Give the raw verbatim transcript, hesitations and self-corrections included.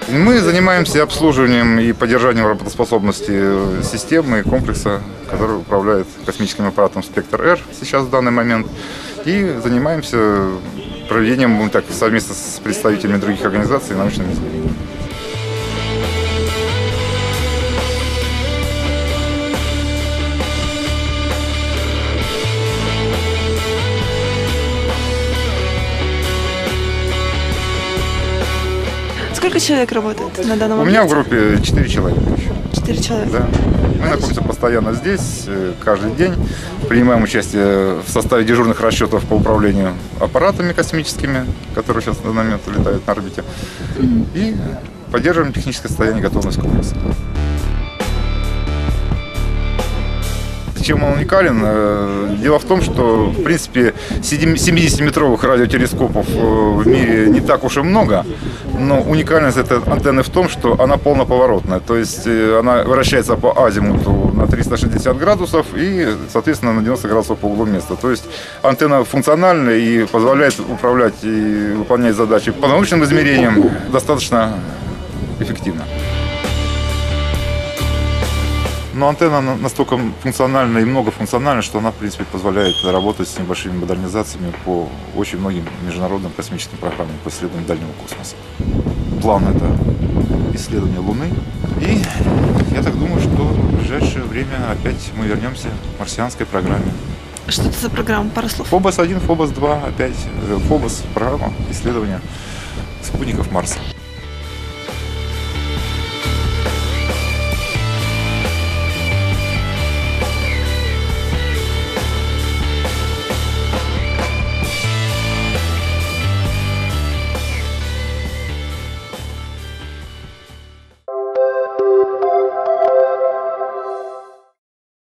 Мы занимаемся обслуживанием и поддержанием работоспособности системы и комплекса, который управляет космическим аппаратом «Спектр-Р» сейчас в данный момент. И занимаемся проведением, мы так, совместно с представителями других организаций, научными измерениями. Сколько человек работает на данном У объекте? меня в группе четыре человека еще. Четыре человека. Да. Мы находимся постоянно здесь, каждый день. Принимаем участие в составе дежурных расчетов по управлению аппаратами космическими, которые сейчас на данный момент летают на орбите. Mm-hmm. И поддерживаем техническое состояние готовности комплекса. Чем он уникален? Дело в том, что, в принципе, семидесятиметровых радиотелескопов в мире не так уж и много, но уникальность этой антенны в том, что она полноповоротная, то есть она вращается по азимуту на триста шестьдесят градусов и, соответственно, на девяносто градусов по углу места. То есть антенна функциональная и позволяет управлять и выполнять задачи по научным измерениям достаточно эффективно. Но антенна настолько функциональна и многофункциональна, что она, в принципе, позволяет работать с небольшими модернизациями по очень многим международным космическим программам по исследованию дальнего космоса. План – это исследование Луны. И я так думаю, что в ближайшее время опять мы вернемся к марсианской программе. Что это за программа? Пару слов. Фобос один, Фобос два, опять Фобос – программа исследования спутников Марса.